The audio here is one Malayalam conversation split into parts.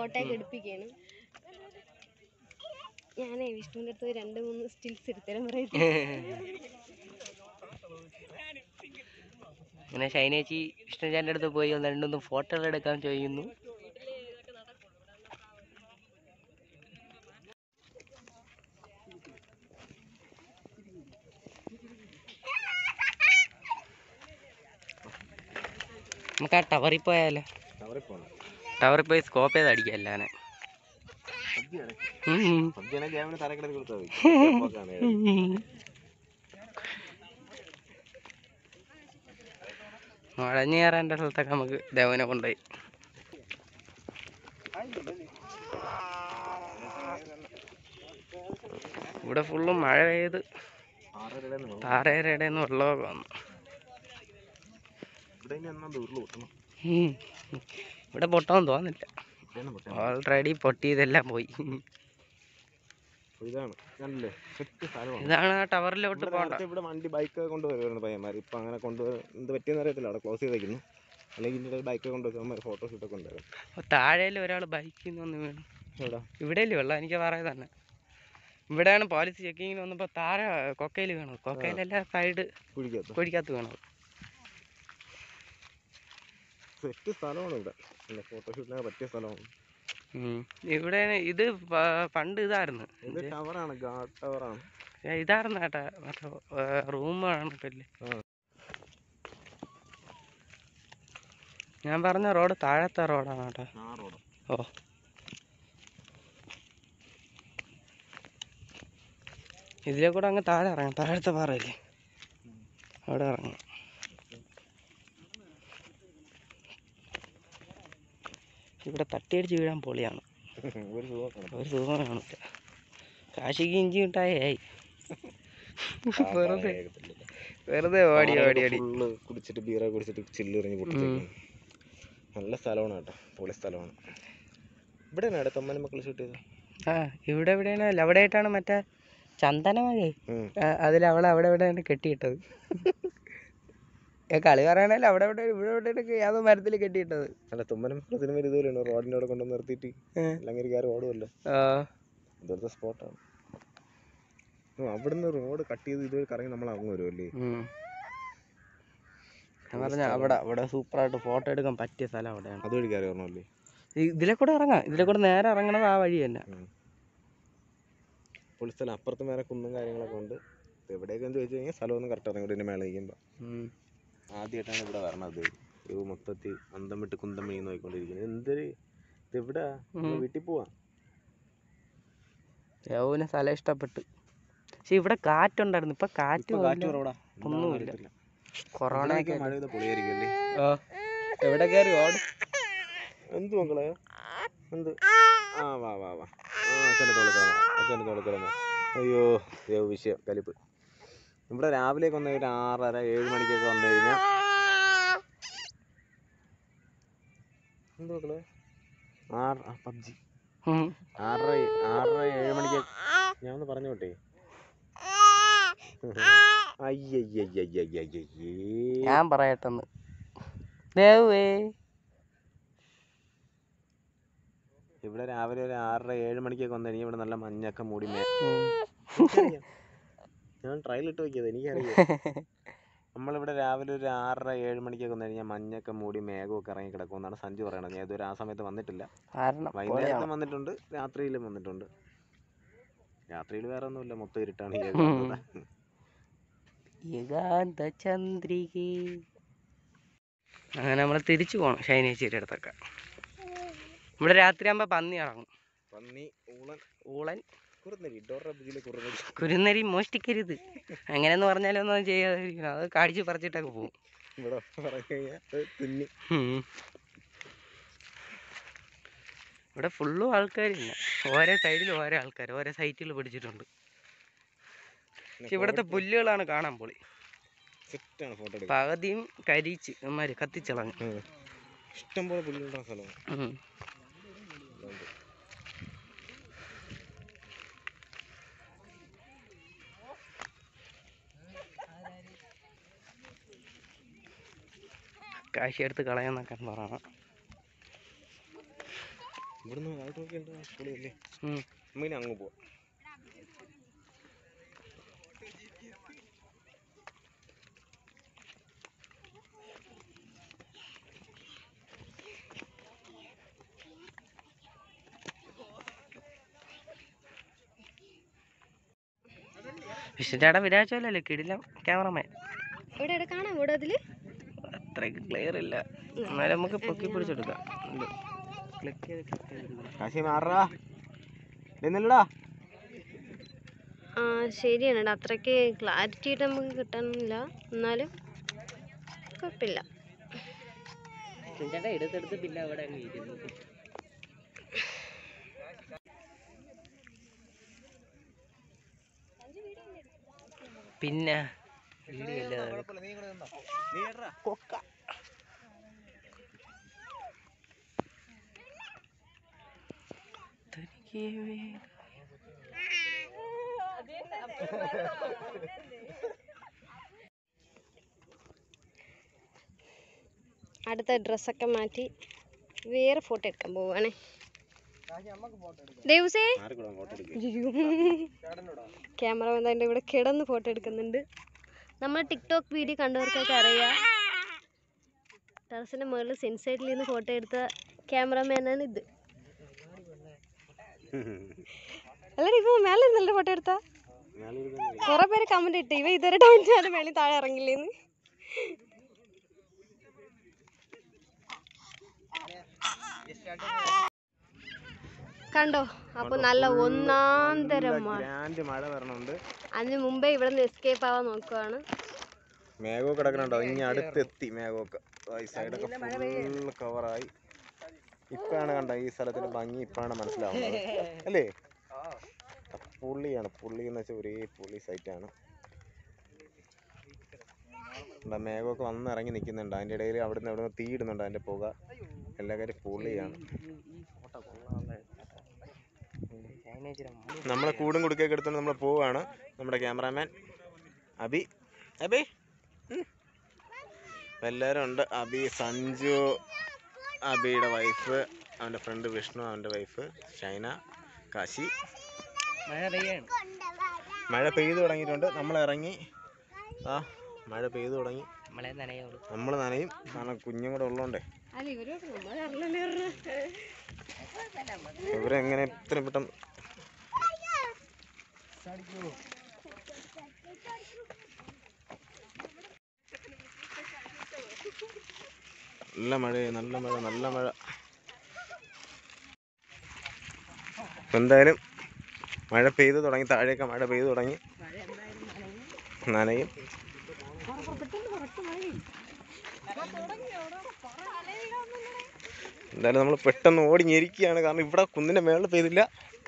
ഫോട്ടോയൊക്കെ എടുപ്പിക്കുകയാണ്. ഞാനേ വിഷ്ണുവിൻ്റെ അടുത്ത് 2-3 സ്റ്റിൽസ് എടുത്തരാൻ പറയട്ടെ. അങ്ങനെ ഷൈനേച്ചി വിഷ്ണുചാൻ്റെ അടുത്ത് പോയി 2-3 ഫോട്ടോകൾ എടുക്കാൻ ചോദിക്കുന്നു. നമുക്ക് ആ ടവറിൽ പോയാലോ? ടവറിൽ പോയി സ്കോപ്പ് ചെയ്ത് അടിക്കാം എല്ലാനെ. നുഴഞ്ഞു കയറേണ്ട സ്ഥലത്തൊക്കെ നമുക്ക് ദേവനെ കൊണ്ടുപോയി. ഇവിടെ ഫുള്ളും മഴ പെയ്ത് താരേരടേന്ന് വെള്ളമൊക്കെ വന്നു. ഇവിടെ പൊട്ടാൻ തോന്നില്ല, ഓൾറെഡി പൊട്ടിയതെല്ലാം പോയി. ഇതാണ് ആ ടവറിലോട്ട് പോകണ്ട. ഇവിടെ വണ്ടി ബൈക്ക് കൊണ്ടുവരുന്നു പയ്യന്മാർ. ഇപ്പൊ അങ്ങനെ കൊണ്ടുവരും എന്ത് പറ്റിയെന്ന് അറിയത്തില്ല. അവിടെ ക്ലോസ് ചെയ്തേക്കുന്നു. അല്ലെങ്കിൽ ഇതിൻ്റെ ബൈക്ക് കൊണ്ടുവരുമ്പോൾ ഫോട്ടോഷൂട്ടൊക്കെ ഉണ്ടായിരുന്നു. താഴേലും ഒരാൾ ബൈക്കിൽ നിന്ന് വന്ന് വീണു. ഇവിടെയല്ലേ വെള്ളം, എനിക്ക് പറയുന്നത് തന്നെ. ഇവിടെയാണ് പോലീസ് ചെക്കിങ്ങിന് വന്നപ്പോൾ താഴെ കൊക്കയിൽ വീണത്. കൊക്കയിലെല്ലാം സൈഡ് കുഴിക്കകത്ത് വീണത്. സെറ്റ് സ്ഥലമാണ് ഇവിടെ, ഫോട്ടോഷൂട്ടിനൊക്കെ പറ്റിയ സ്ഥലമാണ്. ഇവിടെ ഇത് പണ്ട് ഇതായിരുന്നു, ടവറാണ്, ഗാർഡ് ടവറാണ്. ഇതായിരുന്നു കേട്ടാ, മറ്റേ റൂമാണ്. ഞാൻ പറഞ്ഞ റോഡ് താഴത്തെ റോഡാണ് കേട്ടോ. ഓ, ഇതിലെ കൂടെ അങ്ങ് താഴെ ഇറങ്ങാം. താഴത്തെ പാറയില്ലേ, അവിടെ ഇറങ്ങാം. ഇവിടെ തട്ടിയടിച്ച് വീഴാൻ പൊളിയാണ്. ഒരു സുഖം കാണില്ല. കാശിക്ക് ഇഞ്ചി മിഠായി വെറുതെ ഓടി കുടിച്ചിട്ട് ബീറ കുടിച്ചിട്ട് ചില്ലെറിഞ്ഞ് പൊട്ടിച്ചേക്കും. നല്ല സ്ഥലമാണ് കേട്ടോ, പൊളി സ്ഥലമാണ്. ഇവിടെയാണ് തൊമ്മൻ മക്കൾ ഷൂട്ട് ചെയ്തത്. ആ, ഇവിടെ എവിടെയാണ്, അവിടെ ആയിട്ടാണ് മറ്റേ ചന്ദനമഴേ, അതിൽ അവളെ അവിടെ എവിടെയാണ് കെട്ടിയിട്ടത്. കളി പറയണല്ലോ, അവിടെ ഇവിടെ യാതൊരു മരത്തിൽ കെട്ടിയിട്ടത്. അല്ല, തുമ്മനം സിനിമ ഇതുപോലെയാണ്, റോഡിൻ്റെ അവിടെ കൊണ്ടു നിർത്തിയിട്ട് അല്ലെങ്കിൽ കയറി ഓടുമല്ലോ. ഇതുപോലത്തെ സ്പോട്ടാണ്. അവിടുന്ന് റോഡ് കട്ട് ചെയ്ത് ഇതുവരെ കറങ്ങി നമ്മൾ അങ്ങ് വരുമല്ലേ. ഞാൻ പറഞ്ഞ അവിടെ സൂപ്പറായിട്ട് ഫോട്ടോ എടുക്കാൻ പറ്റിയ സ്ഥലം അവിടെയാണ്. അതുവഴി കയറി വരണമല്ലേ. ഇതിലെ കൂടെ ഇറങ്ങാം, ഇതിലെ കൂടെ നേരെ ഇറങ്ങണത് ആ വഴി തന്നെ. പൊളി സ്ഥലം. അപ്പുറത്ത് മേലെ കുന്നും കാര്യങ്ങളൊക്കെ ഉണ്ട്. എവിടെയൊക്കെ എന്ന് ചോദിച്ചു കഴിഞ്ഞാൽ സ്ഥലമൊന്നും കറക്റ്റ് ഇറങ്ങി ഇതിൻ്റെ മേലെ നിൽക്കുമ്പോൾ. ആദ്യമായിട്ടാണ് ഇവിടെ വരണത്. മൊത്തത്തിൽ അന്തം വിട്ട് കുന്തം വീണ് നോക്കിക്കൊണ്ടിരിക്കുന്നത്. എന്തൊരു ഇതെവിടാ, വീട്ടിൽ പോവാ. യൗവിന് സ്ഥലം ഇഷ്ടപ്പെട്ട്. പക്ഷെ ഇവിടെ കാറ്റുണ്ടായിരുന്നു, ഇപ്പൊ കാറ്റ് ഒന്നുമില്ല. കൊറോണ മഴ പെയ്ത പൊളിയായിരിക്കും അല്ലേ. എവിടെ കയറി ഓടും. എന്ത് മക്കളെ, എന്ത്? ആ വാ വാ വാ, അച്ഛനെ തോളിക്കിടന്നു. അയ്യോ വിഷയം കലിപ്പ്. ഇവിടെ രാവിലെയൊക്കെ വന്നു കഴിഞ്ഞാൽ 6:30-7 മണിക്കൊക്കെ വന്നു കഴിഞ്ഞാൽ എന്ത് മക്കളെ, പബ്ജി 6:30-7 മണിക്ക് ഞാൻ ഒന്ന് പറഞ്ഞു വിട്ടേ. ഞാൻ പറയട്ടെന്ന് ദേവേ. ഇവിടെ രാവിലെ ഒരു 6:30-7 മണിക്കൊക്കെ വന്നു കഴിഞ്ഞാൽ ഇവിടെ നല്ല മഞ്ഞൊക്കെ മൂടി ഞാൻ ട്രയലിട്ട് നോക്കിയത്, എനിക്കറിയാം. നമ്മളിവിടെ രാവിലെ ഒരു 6:30-7 മണിക്കൊക്കെ വന്നു കഴിഞ്ഞാൽ മഞ്ഞൊക്കെ മൂടി മേഘമൊക്കെ ഇറങ്ങി കിടക്കുമെന്നാണ് സഞ്ജു പറയണത്. ഞാൻ ഇതുവരെ ആ സമയത്ത് വന്നിട്ടില്ല. വൈകുന്നേരത്തും വന്നിട്ടുണ്ട്, രാത്രിയിലും വന്നിട്ടുണ്ട്. രാത്രിയിൽ വേറെ ഒന്നുമില്ല, മൊത്തം ഇരുട്ടാണ്. അങ്ങനെ നമ്മൾ തിരിച്ചു പോകണം ഷൈനേച്ചിയുടെ അടുത്തൊക്കെ. ഇവിടെ രാത്രിയാകുമ്പോൾ പന്നി ഇറങ്ങും. ഊളൻ കുരുന്നരി മോഷ്ടിക്കരുത്, അങ്ങനെയെന്ന് പറഞ്ഞാലൊന്നും ചെയ്യാതിരിക്കണം. അത് കാടിച്ച് പറിച്ചിട്ടൊക്കെ പോകും. ഇവിടെ ഫുള്ളും ആൾക്കാരില്ല, ഓരോ സൈഡിലും ഓരോ ആൾക്കാർ ഓരോ സൈറ്റിൽ പിടിച്ചിട്ടുണ്ട്. പക്ഷെ ഇവിടുത്തെ പുല്ലുകളാണ് കാണാൻ പൊളി. പകുതിയും കരിച്ച് അമ്മമാര് കത്തിച്ചളഞ്ഞു. ഇഷ്ടംപോലെ പുല്ലുള്ള സ്ഥലമാണ്. കാശി എടുത്ത് കളയാന്നൊക്കെ പറയണം. ഇവിടുന്ന് അങ്ങോട്ട് നോക്കിയുണ്ടോ പൊളിയല്ലേ. നമ്മിനി അങ്ങ് പോവാം. വിഷ്ണുചേട്ടൻ വിരാജല്ലേ കിടിലം ക്യാമറമാൻ. ഇവിടെ കാണാം ഇവിടെ അതില് അത്രയ്ക്ക് ക്ലിയർ ഇല്ല, എന്നാലും നമുക്ക് പൊക്കി പിടിച്ചെടുക്കാം. ആ ശരിയാണ്, അത്രയ്ക്ക് ക്ലാരിറ്റി ആയിട്ട് നമുക്ക് കിട്ടാനില്ല, എന്നാലും കുഴപ്പമില്ല. എടുത്തെടുത്ത് പിന്നെ അവിടെ ഇരുന്നു. പിന്നെ കൊക്ക അടുത്ത ഡ്രസ്സൊക്കെ മാറ്റി വേറെ ഫോട്ടോ എടുക്കാൻ പോവാണേ. ദേവസേ ക്യാമറമാൻ തന്നെ ഇവിടെ കിടന്ന് ഫോട്ടോ എടുക്കുന്നുണ്ട്. നമ്മൾ ടിക്ടോക്ക് വീഡിയോ കണ്ടവർക്കൊക്കെ അറിയാം, ടെറസിന്റെ മുകളിൽ സെൻസൈഡിൽ നിന്ന് ഫോട്ടോ എടുത്ത ക്യാമറമാനാണ് ഇത്. അല്ലടി ഇപ്പൊ മേലെ ഇരുന്നല്ലേ ഫോട്ടോ എടുത്ത? കുറെ പേര് കമന്റ് ഇട്ട് ഇവ ഇതുവരെ ഡൗൺ ചെയ്യാതെ മേളിൽ താഴെ ഇറങ്ങില്ലേന്ന്. കണ്ടോ, അപ്പൊ നല്ല ഒന്നാന്തരം മഴ വരണുണ്ട്. അതിന് മുമ്പേ ഇവിടെ നിന്ന് എസ്കേപ്പ് ആവാൻ നോക്കുവാണ്. മേഘവും കിടക്കണുണ്ടോ, ഇനി അടുത്തെത്തി മേഘമൊക്കെ സൈഡൊക്കെ ഫുള്ള് കവറായി. ഇപ്പാണ് കണ്ട ഈ സ്ഥലത്തിന്റെ ഭംഗി ഇപ്പാണ് മനസ്സിലാവുന്നത് അല്ലേ? പുള്ളിയാണ്, പുള്ളി എന്ന് വെച്ചാൽ ഒരേ പുള്ളി സൈറ്റാണ്. മേഘമൊക്കെ വന്നിറങ്ങി നിൽക്കുന്നുണ്ട്, അതിൻ്റെ ഇടയിൽ അവിടുന്ന് എവിടെ നിന്ന് തീ ഇടുന്നുണ്ട്, അതിൻ്റെ പുക. എല്ലാ കാര്യം പുള്ളിയാണ്. നമ്മളെ കൂടും കുടുക്കൊക്കെ എടുത്തുകൊണ്ട് നമ്മൾ പോവുകയാണ്. നമ്മുടെ ക്യാമറാമാൻ അബി, അബി എല്ലാവരും ഉണ്ട്. അബി, സഞ്ജു, അബിയുടെ വൈഫ്, അവൻ്റെ ഫ്രണ്ട് വിഷ്ണു, അവൻ്റെ വൈഫ് ഷൈന, കാശി. മഴ പെയ്തു തുടങ്ങിയിട്ടുണ്ട്. നമ്മൾ ഇറങ്ങി, മഴ പെയ്തു തുടങ്ങി. നമ്മൾ നനയും, കാരണം കുഞ്ഞും കൂടെ ഉള്ളതുകൊണ്ടേ. ഇവരെങ്ങനെ ഇത്രയും പെട്ടെന്ന് നല്ല മഴ, നല്ല മഴ, നല്ല മഴ. എന്തായാലും മഴ പെയ്തു തുടങ്ങി, താഴേക്ക് മഴ പെയ്തു തുടങ്ങി, നനയും. എന്തായാലും നമ്മൾ പെട്ടെന്ന് ഓടി ഞെരിക്കുകയാണ്, കാരണം ഇവിടെ കുന്നിൻ്റെ മേളിൽ പെയ്തില്ല.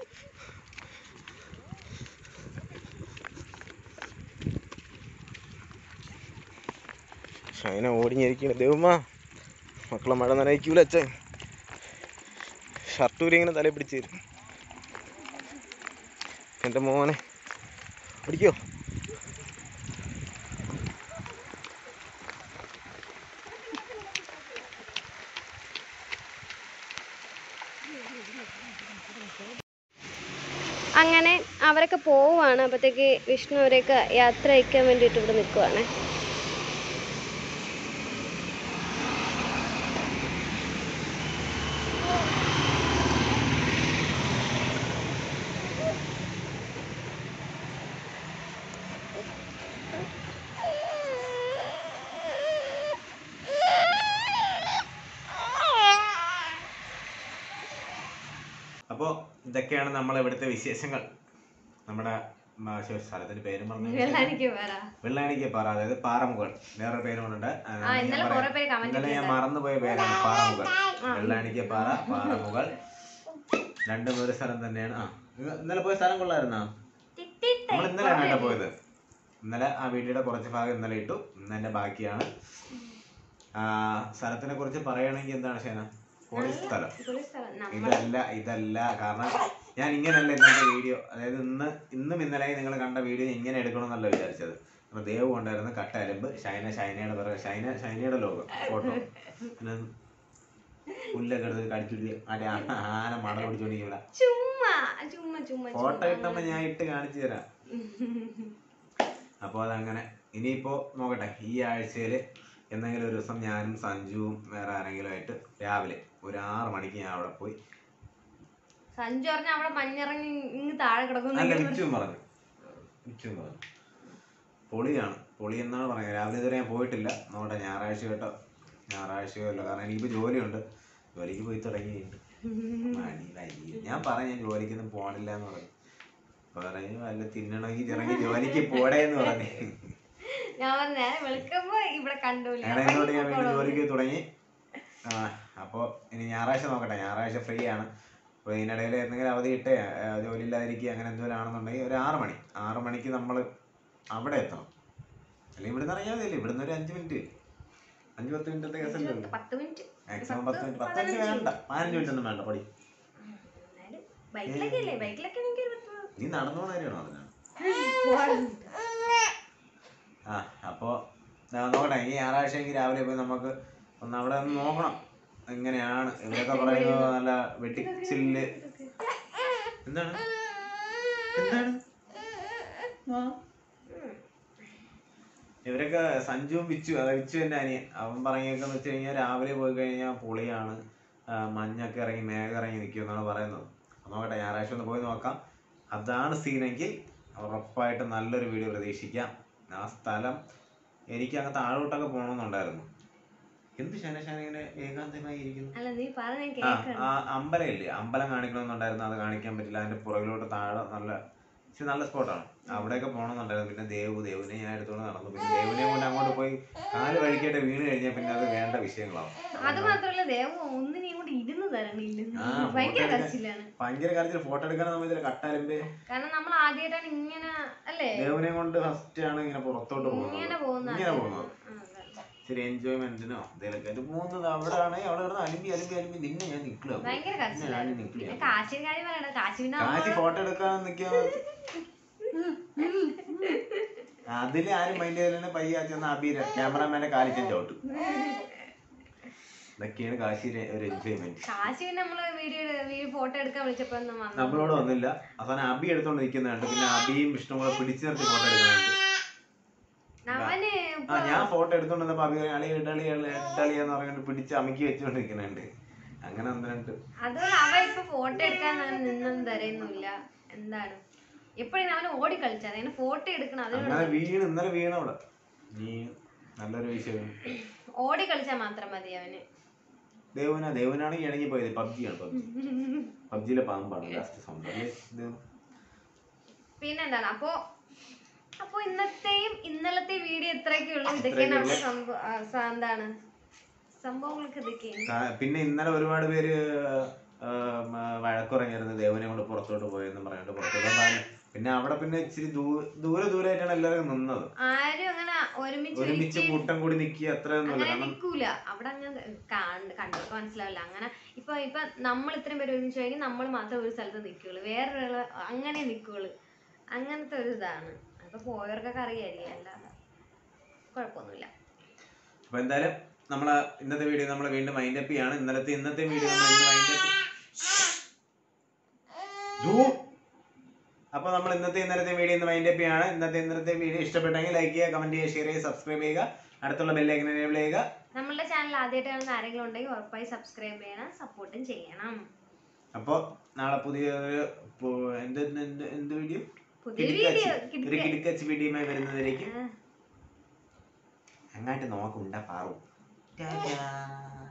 ഷൈന ഓടി ഞെരിക്കുകയാണ്. ദേവുമ്മ മക്കളെ മഴ നനയിക്കൂല അച്ഛൻ. ഷർട്ടൂരി ഇങ്ങനെ തലയിൽ പിടിച്ച് തരും. എൻ്റെ മോനെ പിടിക്കോ? അങ്ങനെ അവരൊക്കെ പോവുകയാണ്. അപ്പോഴത്തേക്ക് വിഷ്ണു അവരെയൊക്കെ യാത്ര അയക്കാൻ വേണ്ടിയിട്ട് ഇവിടെ നിൽക്കുവാണ്. അപ്പോൾ ഇതൊക്കെയാണ് നമ്മളെ ഇവിടുത്തെ വിശേഷങ്ങൾ. നമ്മുടെ സ്ഥലത്തിന്റെ പേരും പറഞ്ഞു, വെള്ളാണിക്കപ്പാറ, അതായത് പാറമുകൾ. വേറെ പേരും ഉണ്ട്, ഇന്നലെ ഞാൻ മറന്നുപോയ പേരാണ് പാറമുകൾ. വെള്ളാണിക്കപ്പാറ, പാറമുകൾ രണ്ടും ഒരു സ്ഥലം തന്നെയാണ്. ഇന്നലെ പോയ സ്ഥലം കൊള്ളായിരുന്നോ? നമ്മൾ ഇന്നലെയാണ് കേട്ടോ പോയത്. ഇന്നലെ ആ വീഡിയോയുടെ കുറച്ച് ഭാഗം ഇന്നലെ ഇട്ടു, ഇന്നെ ബാക്കിയാണ്. സ്ഥലത്തിനെ കുറിച്ച് പറയുകയാണെങ്കിൽ എന്താണ് ഷേന? പൊളി സ്ഥലം. ഇതല്ല കാരണം ഞാൻ ഇങ്ങനെയല്ല ഇന്നത്തെ വീഡിയോ, അതായത് ഇന്നും ഇന്നലെയും നിങ്ങൾ കണ്ട വീഡിയോ ഇങ്ങനെ എടുക്കണമെന്നല്ല വിചാരിച്ചത്. അപ്പോൾ ദേവ് ഉണ്ടായിരുന്നു കട്ട അലമ്പ്, ഷൈനയുടെ പിറകെ, ഷൈനയുടെ ലോകം ഫോട്ടോ. പുല്ലൊക്കെ എടുത്ത് കടിച്ചിട്ട് ആന മണൽ പിടിച്ചോണ്ടിരിക്കും. ചുമ്മാ ചുമ്മാ ചുമ്മാ ഫോട്ടോ ഇട്ടപ്പോ ഞാൻ ഇട്ട് കാണിച്ചു തരാം. അപ്പോൾ അതങ്ങനെ. ഇനിയിപ്പോ നോക്കട്ടെ, ഈ ആഴ്ചയില് എന്തെങ്കിലും ഒരു ദിവസം ഞാനും സഞ്ജുവും വേറെ ആരെങ്കിലും ആയിട്ട് രാവിലെ ഒരു 6 മണിക്ക് ഞാൻ അവിടെ പോയി. സഞ്ജു പറഞ്ഞ അവിടെ മഞ്ഞിറങ്ങി ഇങ്ങ് താഴെ കിടക്കുന്നു. അല്ല, മിച്ചും പറഞ്ഞു പൊളിയാണ്, പൊളി എന്നാണ് പറയുന്നത്. രാവിലെ ഇതുവരെ ഞാൻ പോയിട്ടില്ല. നോട്ടെ ഞായറാഴ്ച കേട്ടോ, ഞായറാഴ്ചയോ അല്ല, കാരണം എനിക്കിപ്പോൾ ജോലിയുണ്ട്, ജോലിക്ക് പോയി തുടങ്ങിയിട്ടുണ്ട്. ഞാൻ പറഞ്ഞു ഞാൻ ജോലിക്കൊന്നും പോകണില്ല എന്ന് പറഞ്ഞു. പറഞ്ഞു വല്ല തിന്നണമെങ്കിൽ ഇറങ്ങി ജോലിക്ക് പോടേ എന്ന് പറഞ്ഞു. എന്നോട് ഞാൻ വീണ്ടും ജോലിക്ക് തുടങ്ങി. അപ്പോൾ ഇനി ഞായറാഴ്ച നോക്കട്ടെ, ഞായറാഴ്ച ഫ്രീ ആണ്. അപ്പോൾ ഇതിനിടയിൽ എന്തെങ്കിലും അവധി ഇട്ട് ജോലി ഇല്ലാതിരിക്കുക അങ്ങനെ എന്തെങ്കിലും ആണെന്നുണ്ടെങ്കിൽ ഒരു 6 മണിക്ക് നമ്മൾ അവിടെ എത്തണം. അല്ലെങ്കിൽ ഇവിടുന്ന് ഇറങ്ങിയാൽ മതിയല്ലേ, ഇവിടുന്ന് ഒരു 5 മിനിറ്റ് 5-10 മിനിറ്റത്തെ കേസല്ലേ ഉള്ളൂ. മാക്സിമം 10 മിനിറ്റ് വേണ്ട, 15 മിനിറ്റ് ഒന്നും വേണ്ട. പടി നീ നടന്നു പോകുന്ന കാര്യമാണോ പറഞ്ഞത്? അപ്പോൾ നോക്കട്ടെ, ഈ ഞായറാഴ്ചയെങ്കിൽ രാവിലെ പോയി നമുക്ക് ഒന്ന് അവിടെ ഒന്ന് നോക്കണം എങ്ങനെയാണ്. ഇവരൊക്കെ പറയുന്നത് നല്ല വെട്ടിച്ചില്ല്. എന്താണ് ഇവരൊക്കെ സഞ്ജുവും വിച്ചു എൻ്റെ അനിയൻ, അവൻ പറഞ്ഞേക്കെന്ന് വെച്ച് കഴിഞ്ഞാൽ രാവിലെ പോയി കഴിഞ്ഞാൽ പൊളിയാണ്, മഞ്ഞൊക്കെ ഇറങ്ങി മേഘം ഇറങ്ങി നിൽക്കും എന്നാണ് പറയുന്നത്. നോക്കട്ടെ, ഞായറാഴ്ച ഒന്ന് പോയി നോക്കാം. അതാണ് സീനെങ്കിൽ ഉറപ്പായിട്ട് നല്ലൊരു വീഡിയോ പ്രതീക്ഷിക്കാം. ആ സ്ഥലം എനിക്ക് അങ്ങ് താഴോട്ടൊക്കെ പോകണമെന്നുണ്ടായിരുന്നു. എന്ത് ശനശാന ഇങ്ങനെ ഏകാന്തമായി ഇരിക്കുന്നു. അമ്പലം ഇല്ലേ, അമ്പലം കാണിക്കണമെന്നുണ്ടായിരുന്നു, അത് കാണിക്കാൻ പറ്റില്ല. അതിന്റെ പുറകിലോട്ട് താഴെ നല്ല സ്പോട്ടാണ്, അവിടെയൊക്കെ പോകണമെന്നുണ്ടായിരുന്നു. പിന്നെ ദേവുനെ ഞാൻ എടുത്തോണ്ട് നടന്നു. പിന്നെ ദേവുനെ കൊണ്ട് അങ്ങോട്ട് പോയി കാല് വഴിക്കായിട്ട് വീണ് കഴിഞ്ഞാൽ പിന്നെ അത് വേണ്ട വിഷയങ്ങളാവും. ഭയങ്കര കാര്യത്തിൽ ഫോട്ടോ എടുക്കാൻ നമ്മൾ കട്ടാലിന്റെ ദേവുനെ കൊണ്ട് ഫസ്റ്റ് ആണ് ഇങ്ങനെ പുറത്തോട്ട് പോകുന്നത്. ശരി, എൻജോയ്മെന്റിനോ എന്തെങ്കിലുമൊക്കെ പോകുന്നത്. അവിടെ ആണെങ്കിൽ അവിടെ കിടന്ന് അലിമ്പി നിന്നെ ഞാൻ നിൽക്കുക. കാശി ഫോട്ടോ എടുക്കാൻ നിൽക്കുക. അതില് ആരും മൈൻഡ് ചെയ്തതിന് പയ്യ ചെന്ന അബീര ക്യാമറാമാന്റെ കാലിക്കാൻ ചവിട്ടും. ഇതൊക്കെയാണ് കാശിയുടെ ഒരു എൻജോയ്മെന്റ്. നമ്മളോട് വന്നില്ല, അവസാനം അബി എടുത്തോണ്ട് നിൽക്കുന്നുണ്ട്. പിന്നെ അബിയും വിഷ്ണു കൂടെ പിടിച്ചു നിർത്തി ഫോട്ടോ എടുക്കുന്നുണ്ട്. ഞാൻ ഫോട്ടോ എടുത്തോണ്ട് വന്നപ്പോ അബി ഇടളിയെന്ന് പറഞ്ഞിട്ട് പിടിച്ച് അമിക്കി വെച്ചോണ്ട് നിൽക്കുന്നുണ്ട്. അങ്ങനെ ഒന്നുണ്ട്. ഫോട്ടോ എടുക്കാൻ എന്താണ് എപ്പോഴും അവന് ഓടി കളിച്ചാൽ ഫോട്ടോ എടുക്കണം. ഇന്നലെ വീണ അവിടെ നല്ലൊരു വിഷയം. ഓടി കളിച്ചാൽ മാത്രം മതി അവന്. ദേവനാണെങ്കിൽ ഇണങ്ങി പോയത് പബ്ജിയിലെ പാമ്പാണ് ലാസ്റ്റ് സൗണ്ട്. പിന്നെന്താണ് അപ്പൊ ഇന്നലത്തെ വീഡിയോ ഇത്രയൊക്കെ ഉള്ളൂ. ഇതൊക്കെയാണ് എന്താണ് സംഭവങ്ങളൊക്കെ ഇതൊക്കെയാണ്. പിന്നെ ഇന്നലെ ഒരുപാട് പേര് വഴക്കുറങ്ങിയിരുന്നു ദേവനെ കൊണ്ട് പുറത്തോട്ട് പോയെന്ന് പറഞ്ഞിട്ട്. പുറത്തോട്ട് പിന്നെ അവിടെ പിന്നെ ഇച്ചിരി ദൂരമായിട്ടാണ് എല്ലാവരും നിന്നത്. ആരും അങ്ങനെ ഒരുമിച്ച് കൂട്ടം കൂടി നിക്കുക അത്രയൊന്നുമില്ല. നിൽക്കൂല അവിടെ അങ്ങനെ കണ്ടപ്പോ മനസ്സിലാവില്ല. അങ്ങനെ ഇപ്പൊ നമ്മൾ ഇത്രയും പേര് ഒരുമിച്ച് കഴിഞ്ഞാൽ നമ്മൾ മാത്രം ഒരു സ്ഥലത്ത് നിൽക്കുള്ളൂ, വേറൊരാള് അങ്ങനെ നിൽക്കുള്ളൂ. അങ്ങനത്തെ ഒരു ഇതാണ്. അപ്പൊ പോയവർക്കൊക്കെ അറിയായിരിക്കും, അല്ലാതെ കുഴപ്പമൊന്നുമില്ല. അപ്പൊ എന്തായാലും നമ്മളെ ഇന്നത്തെ വീഡിയോ നമ്മൾ വീണ്ടും വൈൻഡപ്പ് ചെയ്യാണ്. ഇന്നത്തെ വീഡിയോ അപ്പോൾ നമ്മൾ ഇന്നത്തെ വീഡിയോ വൈൻഡപ്പ് ചെയ്യാണ്. ഇന്നത്തെ വീഡിയോ ഇഷ്ടപ്പെട്ടെങ്കിൽ ലൈക്ക് ചെയ്യുക, കമന്റ് ചെയ്യുക, ഷെയർ ചെയ്യുക, സബ്സ്ക്രൈബ് ചെയ്യുക, അടുത്തുള്ള ബെല്ലൈക്കൺ എനേബിൾ ചെയ്യുക. നമ്മുടെ ചാനൽ ആദ്യമായിട്ട് കാണുന്ന ആരെങ്കിലും ഉണ്ടെങ്കിൽ ഉറപ്പായി സബ്സ്ക്രൈബ് ചെയ്യണം, സപ്പോർട്ടും ചെയ്യണം. അപ്പോൾ നാളെ പുതിയൊരു എന്ത് വീഡിയോ കിടക്കച്ച് വീഡിയോയുമായി വരുന്നതിലേക്ക് അങ്ങാട്ട് നോക്കുണ്ടാ പാറും.